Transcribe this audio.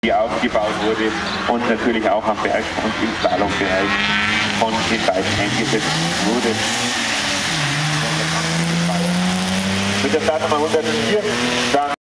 die aufgebaut wurde und natürlich auch am Berg und im Slalombereich von den beiden eingesetzt wurde. Mit der Startnummer 104 dann